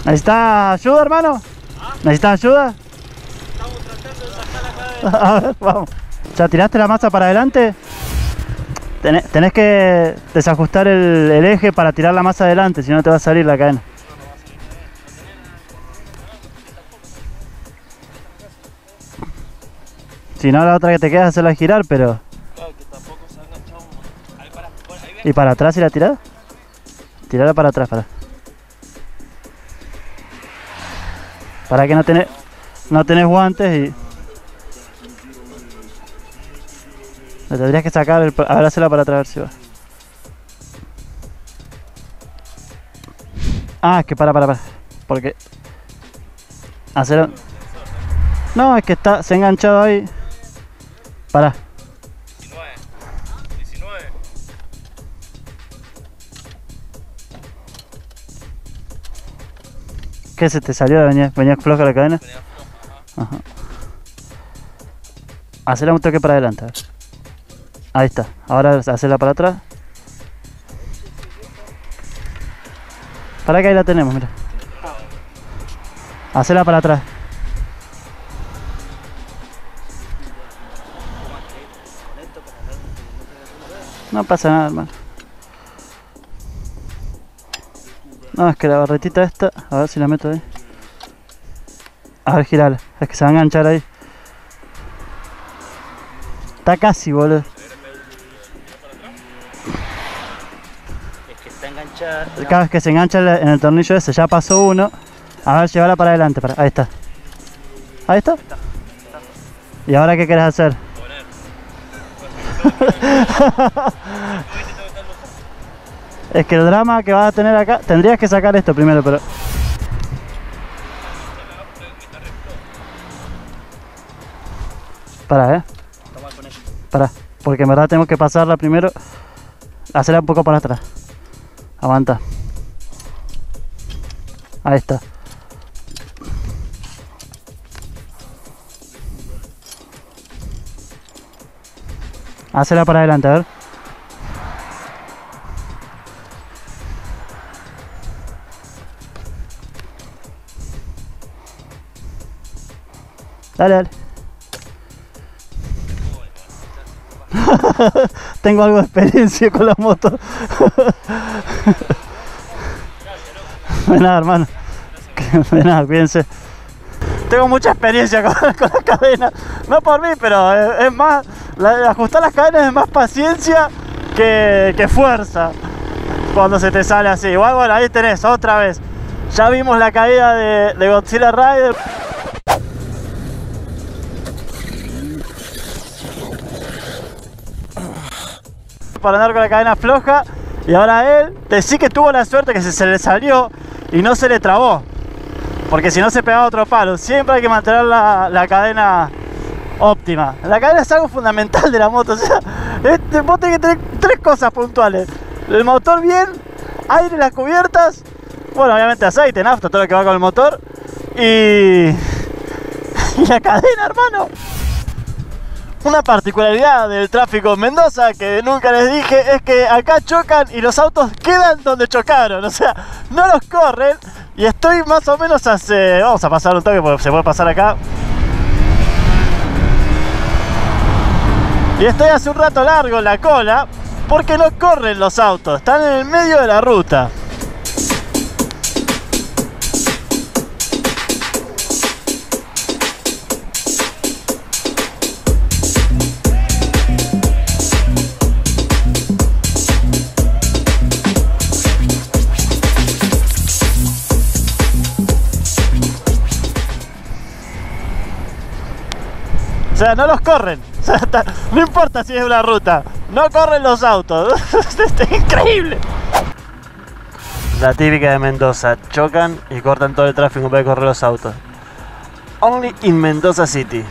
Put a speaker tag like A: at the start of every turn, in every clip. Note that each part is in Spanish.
A: ¿Necesitas ayuda, hermano?
B: ¿Ah?
A: ¿Necesitas ayuda?
B: Estamos tratando de sacar la cadena.
A: A ver, vamos. ¿Ya tiraste la masa para adelante? Tenés que desajustar el eje para tirar la masa adelante, si no te va a salir la cadena. Si no, la otra que te queda es hacerla girar, pero...
B: Claro, que tampoco se ha enganchado un montón. Ahí para, ahí ven.
A: ¿Y para atrás y la tirás? Tirala para atrás, para que no tenés guantes y... Le tendrías que sacar el... A ver, hacerla para atrás, a ver si va. Ah, es que para. Porque... Hacerlo... No, es que se ha enganchado ahí. Pará.
B: 19.
A: ¿Qué se te salió? ¿Venía floja la cadena?
B: Venía floja,
A: Ajá. Hacela un toque para adelante. A ver. Ahí está. Ahora hacela para atrás. Para que ahí la tenemos, mira. Hacela para atrás. No pasa nada, hermano. No, es que la barretita esta, a ver si la meto ahí. A ver, girala. Es que se va a enganchar ahí. Está casi, boludo.
B: Es que está enganchada.
A: Cada vez que se engancha en el tornillo ese, ya pasó uno. A ver, llévala para adelante. Ahí está. Ahí está. ¿Y ahora qué querés hacer? Es que el drama que vas a tener acá, tendrías que sacar esto primero, pero... Pará, pará, porque en verdad tenemos que pasarla primero. Hacerla un poco para atrás. Aguanta. Ahí está. Hacela para adelante, a ver. Dale. Tengo algo de experiencia con la moto. De nada, hermano. De nada, cuídense. Tengo mucha experiencia con la cadena. No por mí, pero es más... ajustar las cadenas es más paciencia que fuerza. Cuando se te sale así. Igual, bueno, ahí tenés, otra vez. Ya vimos la caída de Godzilla Rider. Para andar con la cadena floja. Y ahora él, sí que tuvo la suerte que se le salió y no se le trabó. Porque si no se pegaba otro palo. Siempre hay que mantener la cadena óptima. La cadena es algo fundamental de la moto. O sea, vos tenés que tener 3 cosas puntuales. El motor bien, aire en las cubiertas. Bueno, obviamente aceite, nafta, todo lo que va con el motor. Y la cadena, hermano. Una particularidad del tráfico en Mendoza que nunca les dije es que acá chocan y los autos quedan donde chocaron, o sea, no los corren. Y estoy más o menos hace... Vamos a pasar un toque porque se puede pasar acá. Y estoy hace un rato largo en la cola porque no corren los autos, están en el medio de la ruta. O sea, no los corren. O sea, no importa si es una ruta, no corren los autos. Es increíble. La típica de Mendoza, chocan y cortan todo el tráfico para correr los autos. Only in Mendoza City.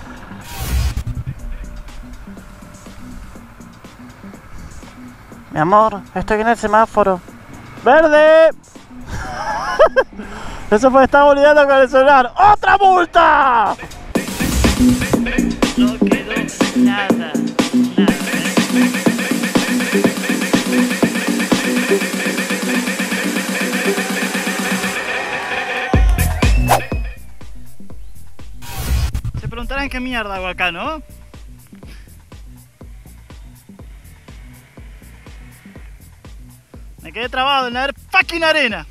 A: Mi amor, estoy en el semáforo. ¡Verde! Eso fue, estaba olvidando con el celular. ¡Otra multa!
C: No quedó nada.
A: qué mierda hago acá, ¿no? Me quedé trabado en la fucking arena.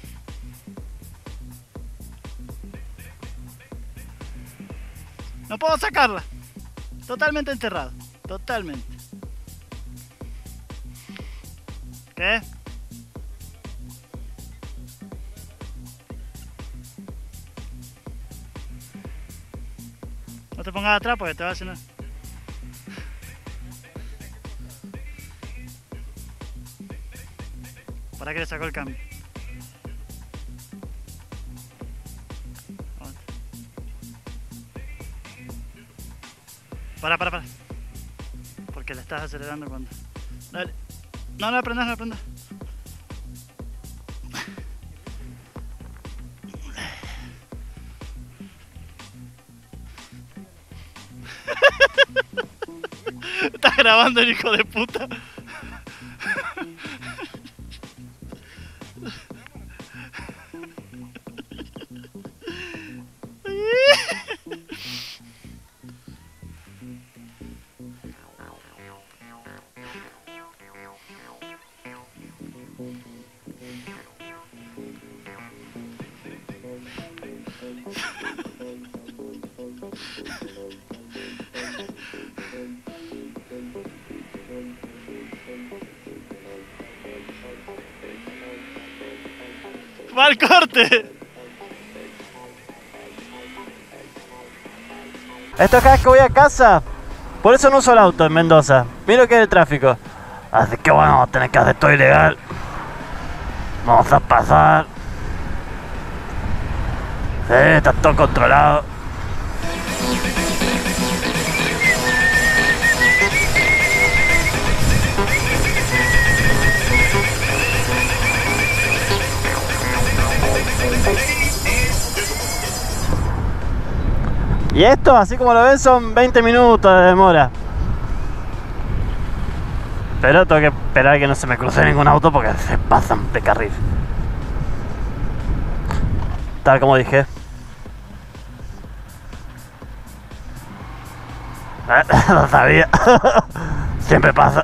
A: No puedo sacarla. Totalmente enterrado. Totalmente. ¿Qué? No te pongas atrás porque te va a hacer nada. ¿Para qué le sacó el cambio? Para. Porque le estás acelerando cuando... Dale. No la prendas, no la prendas. Estás grabando el hijo de puta. ¡Va al corte! Esto cada vez que voy a casa, por eso no uso el auto en Mendoza. Mira lo que es el tráfico. Así que bueno, vamos a tener que hacer todo ilegal. Vamos a pasar. Sí, está todo controlado. Y esto, así como lo ven, son 20 minutos de demora. Pero tengo que esperar a que no se me cruce ningún auto porque se pasan de carril. Tal como dije. Lo sabía. Siempre pasa.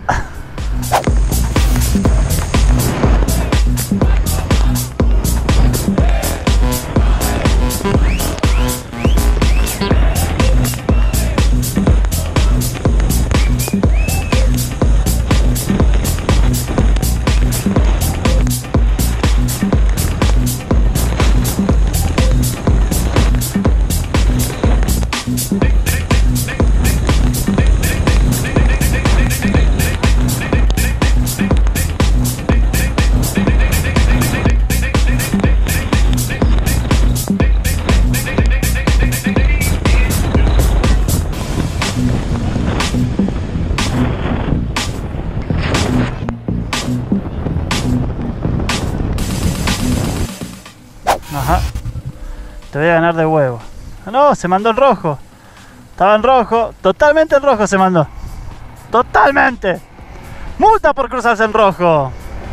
A: Ajá. Te voy a ganar de huevo. No, se mandó en rojo. Estaba en rojo. Totalmente en rojo se mandó. Totalmente. Multa por cruzarse en rojo.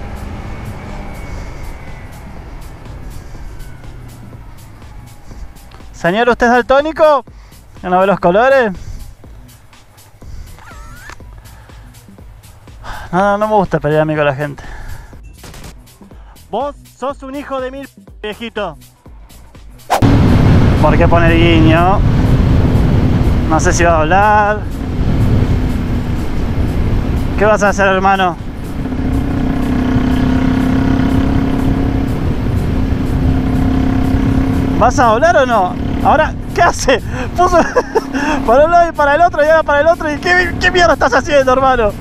A: Señor, ¿usted es daltónico? ¿Que no ve los colores? No me gusta pelear a mí con la gente. Vos sos un hijo de mil viejito. ¿Por qué poner guiño? No sé si va a hablar. ¿Qué vas a hacer, hermano? ¿Vas a hablar o no? Ahora, ¿qué hace? Puso para un lado y para el otro y ahora para el otro. ¿Y qué mierda estás haciendo, hermano?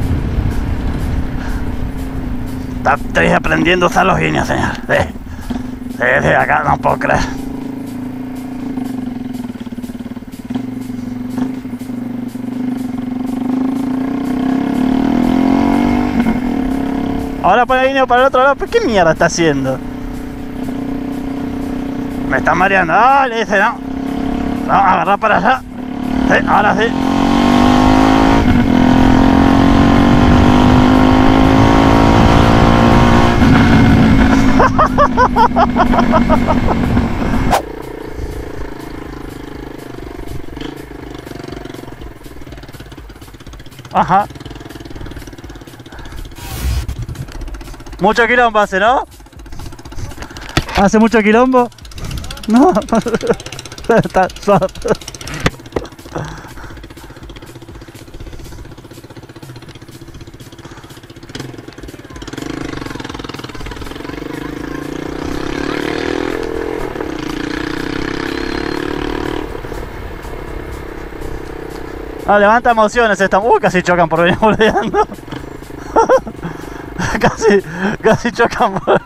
A: Estoy aprendiendo a usar los guiños, señor. Desde acá no puedo creer. Ahora pone el guiño para el otro lado. ¿Pero qué mierda está haciendo? Me está mareando. Ah, le dice no. No, agarrar para allá. Sí, ahora sí. Ajá. Mucho quilombo hace, ¿no? ¿Hace mucho quilombo? No. Está suave. Ah, levanta emociones esta. Casi chocan por venir boludeando. casi chocan por...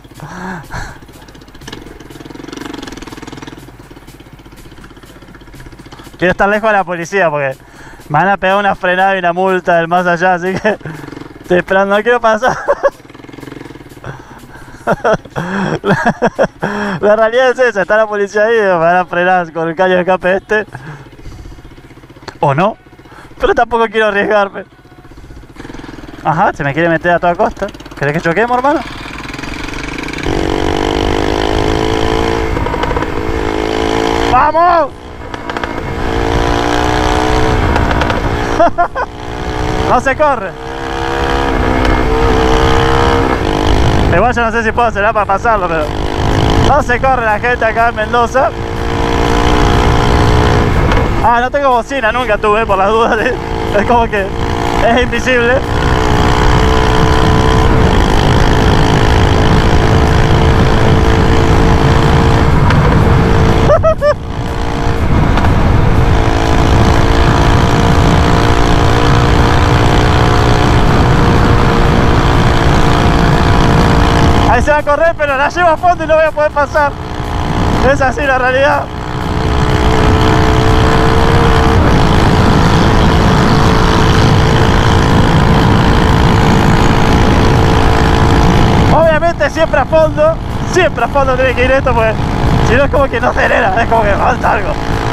A: Quiero estar lejos de la policía porque me van a pegar una frenada y una multa del más allá, así que estoy esperando, no quiero pasar. La realidad es esa, está la policía ahí y me van a frenar con el caño de escape este. O no, pero tampoco quiero arriesgarme. Ajá, se me quiere meter a toda costa. ¿Querés que choquemos, hermano? ¡Vamos! No se corre. Igual yo no sé si puedo hacer para pasarlo, pero no se corre la gente acá en Mendoza. Ah, no tengo bocina, nunca tuve, por las dudas. Es como que es invisible. Ahí se va a correr, pero la llevo a fondo y no voy a poder pasar. Es así la realidad. Obviamente siempre a fondo tiene que ir esto, porque si no es como que no acelera, es como que falta algo.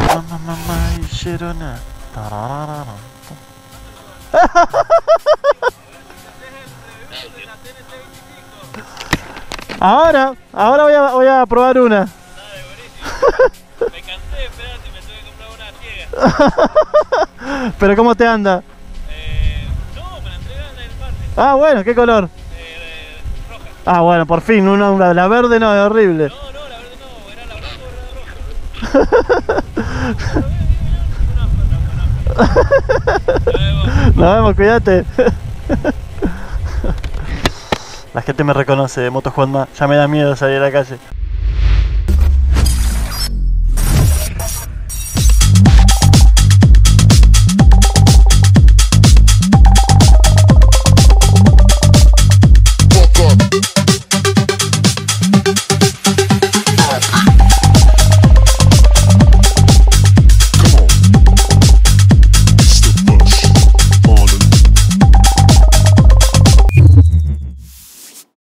A: Ahora voy a probar una.
B: Dale, buenísimo. Me cansé de esperar y me tuve que comprar una ciega.
A: Pero ¿cómo te anda?
B: No, me la entregaron en el martes.
A: Ah, bueno, ¿qué color?
B: Roja.
A: Ah, bueno, por fin, la verde no, es horrible.
B: No, la verde no, era la blanca o era la roja.
A: Nos vemos, cuídate. La gente me reconoce de Moto Juanma, ya me da miedo salir a la calle.